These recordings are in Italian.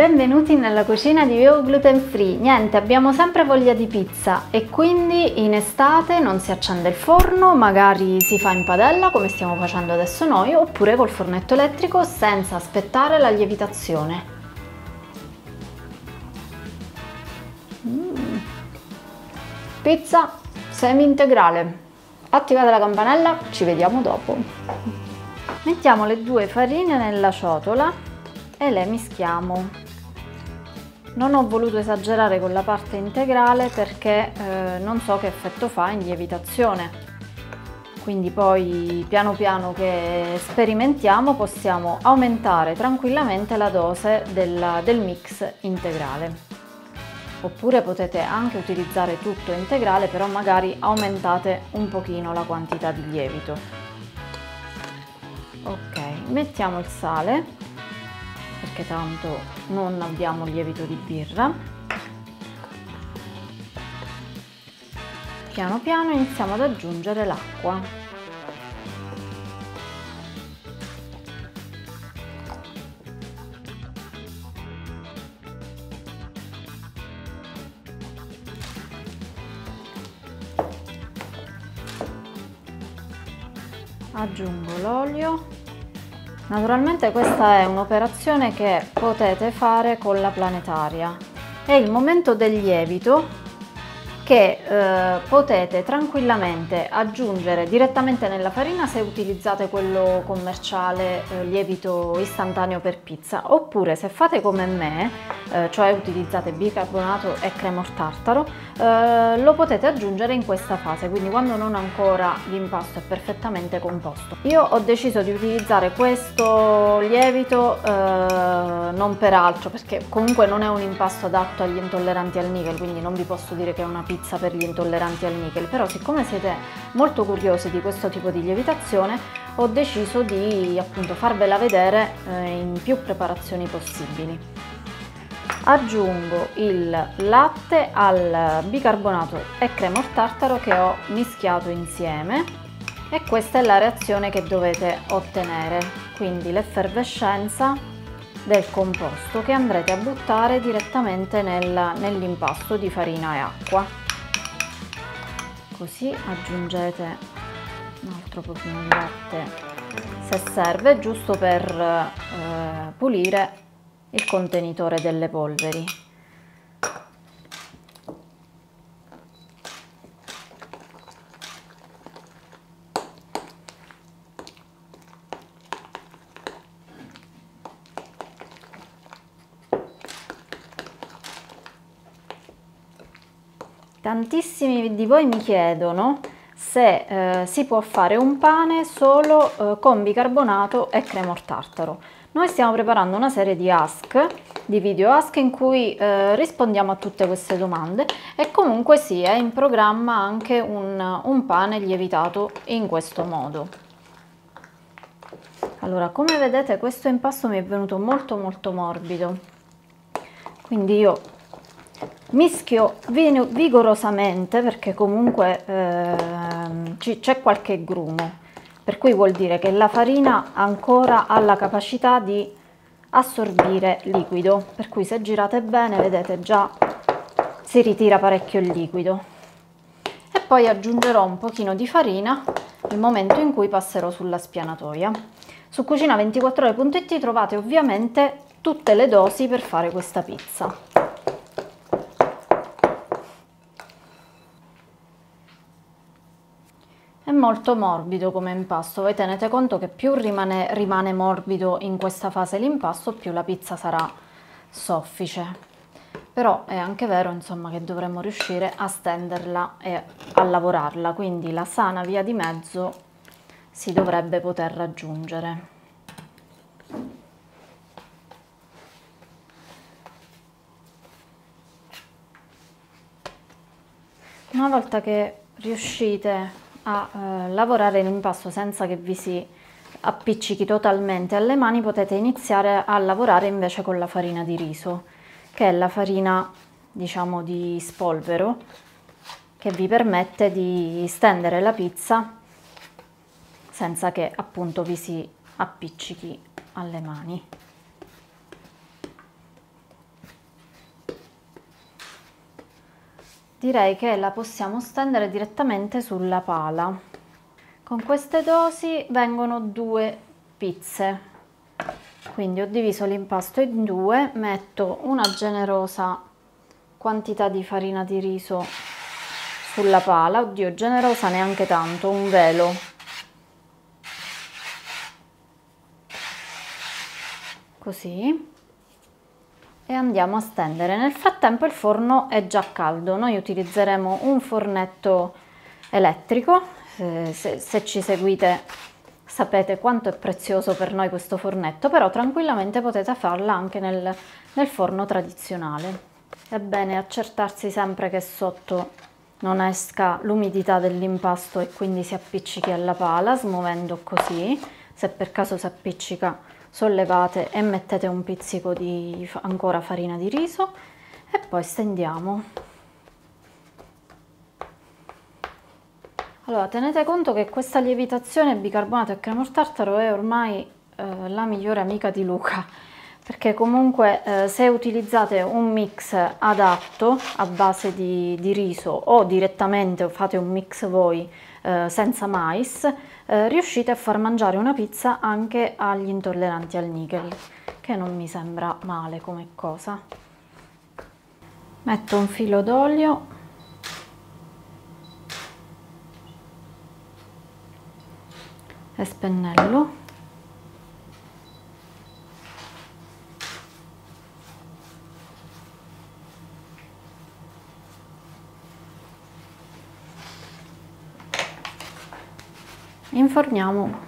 Benvenuti nella cucina di Vivo Gluten Free. Niente, abbiamo sempre voglia di pizza e quindi in estate non si accende il forno, magari si fa in padella come stiamo facendo adesso noi, oppure col fornetto elettrico senza aspettare la lievitazione. Pizza semi-integrale. Attivate la campanella, ci vediamo dopo. Mettiamo le due farine nella ciotola e le mischiamo. Non ho voluto esagerare con la parte integrale perché non so che effetto fa in lievitazione, quindi poi piano piano che sperimentiamo possiamo aumentare tranquillamente la dose del mix integrale, oppure potete anche utilizzare tutto integrale, però magari aumentate un pochino la quantità di lievito. Ok, mettiamo il sale perché tanto non abbiamo lievito di birra. Piano piano iniziamo ad aggiungere l'acqua. Aggiungo l'olio. Naturalmente questa è un'operazione che potete fare con la planetaria. È il momento del lievito che potete tranquillamente aggiungere direttamente nella farina se utilizzate quello commerciale lievito istantaneo per pizza, oppure se fate come me, cioè utilizzate bicarbonato e crema tartaro, lo potete aggiungere in questa fase, quindi quando non ancora l'impasto è perfettamente composto. Io ho deciso di utilizzare questo lievito non per altro, perché comunque non è un impasto adatto agli intolleranti al nichel, quindi non vi posso dire che è una pizza per gli intolleranti al nichel, però siccome siete molto curiosi di questo tipo di lievitazione ho deciso di appunto farvela vedere in più preparazioni possibili. Aggiungo il latte al bicarbonato e crema tartaro che ho mischiato insieme e questa è la reazione che dovete ottenere, quindi l'effervescenza del composto che andrete a buttare direttamente nell'impasto di farina e acqua. Così aggiungete un altro pochino di latte se serve, giusto per pulire il contenitore delle polveri. Tantissimi di voi mi chiedono se si può fare un pane solo con bicarbonato e crema tartaro. Noi stiamo preparando una serie di video ask in cui rispondiamo a tutte queste domande e comunque sì, è in programma anche un pane lievitato in questo modo. Allora, come vedete questo impasto mi è venuto molto morbido, quindi io mischio vigorosamente perché comunque c'è qualche grumo, per cui vuol dire che la farina ancora ha la capacità di assorbire liquido, per cui se girate bene vedete già si ritira parecchio il liquido. E poi aggiungerò un pochino di farina nel momento in cui passerò sulla spianatoia. Su cucina24ore.it trovate ovviamente tutte le dosi per fare questa pizza. È molto morbido come impasto, voi tenete conto che più rimane morbido in questa fase l'impasto, più la pizza sarà soffice. Però è anche vero, insomma, che dovremmo riuscire a stenderla e a lavorarla, quindi la sana via di mezzo si dovrebbe poter raggiungere. Una volta che riuscite a lavorare l'impasto senza che vi si appiccichi totalmente alle mani, potete iniziare a lavorare invece con la farina di riso, che è la farina, diciamo, di spolvero, che vi permette di stendere la pizza senza che appunto vi si appiccichi alle mani. direi che la possiamo stendere direttamente sulla pala. Con queste dosi vengono 2 pizze, quindi ho diviso l'impasto in 2, metto una generosa quantità di farina di riso sulla pala, oddio, generosa neanche tanto, un velo. Così. E andiamo a stendere. Nel frattempo il forno è già caldo, noi utilizzeremo un fornetto elettrico, se ci seguite sapete quanto è prezioso per noi questo fornetto, però tranquillamente potete farla anche nel forno tradizionale. È bene accertarsi sempre che sotto non esca l'umidità dell'impasto e quindi si appiccichi alla pala, smuovendo così. Se per caso si appiccica, sollevate e mettete un pizzico di ancora farina di riso e poi stendiamo. Allora, tenete conto che questa lievitazione bicarbonato e cremor tartaro è ormai la migliore amica di Luca, perché comunque se utilizzate un mix adatto a base di riso o direttamente fate un mix voi senza mais, riuscite a far mangiare una pizza anche agli intolleranti al nichel, che non mi sembra male come cosa. Metto un filo d'olio e spennello. Inforniamo.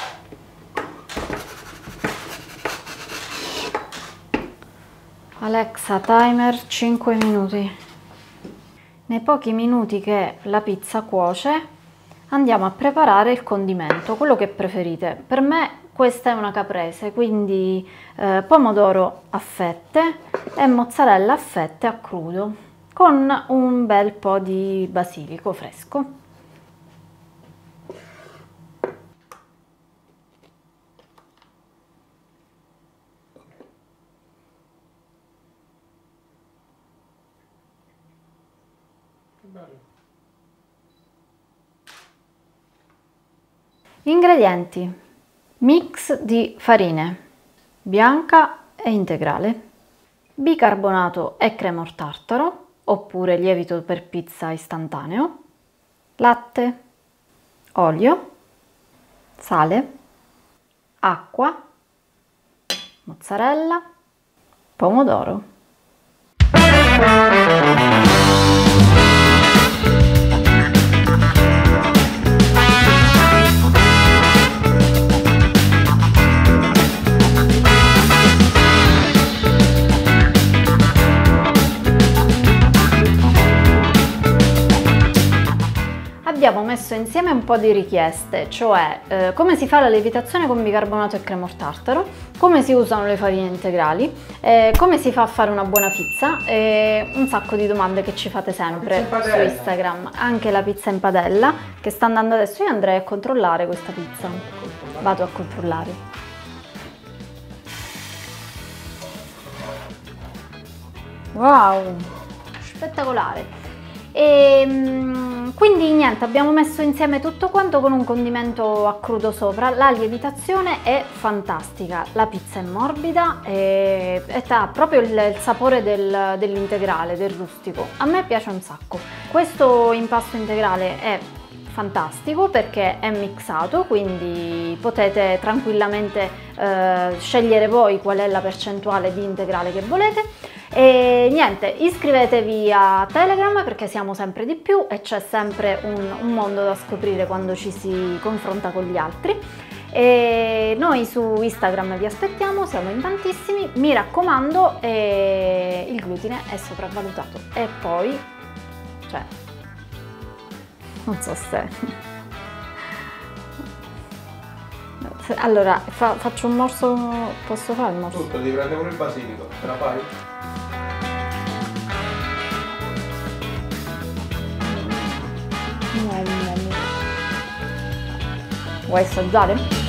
Alexa, timer 5 minuti. Nei pochi minuti che la pizza cuoce andiamo a preparare il condimento, quello che preferite. Per me questa è una caprese, quindi pomodoro a fette e mozzarella a fette a crudo con un bel po' di basilico fresco. Ingredienti: mix di farine bianca e integrale, bicarbonato e cremor tartaro oppure lievito per pizza istantaneo, latte, olio, sale, acqua, mozzarella, pomodoro. Abbiamo messo insieme un po' di richieste, cioè come si fa la lievitazione con bicarbonato e cremor tartaro, come si usano le farine integrali, come si fa a fare una buona pizza e un sacco di domande che ci fate sempre su Instagram. Anche la pizza in padella che sta andando adesso, io andrei a controllare questa pizza, vado a controllare. Wow, spettacolare! E quindi niente, abbiamo messo insieme tutto quanto con un condimento a crudo sopra. La lievitazione è fantastica, la pizza è morbida e ha proprio il sapore dell'integrale, del rustico. A me piace un sacco. Questo impasto integrale è fantastico perché è mixato, quindi potete tranquillamente scegliere voi qual è la percentuale di integrale che volete. E niente, iscrivetevi a Telegram perché siamo sempre di più e c'è sempre un mondo da scoprire quando ci si confronta con gli altri. E noi su Instagram vi aspettiamo, siamo in tantissimi, mi raccomando, il glutine è sopravvalutato. E poi, cioè, non so se... Allora, faccio un morso, posso fare il morso? Tutto, devi prendere pure il basilico, te la fai? Vuoi assaggiare?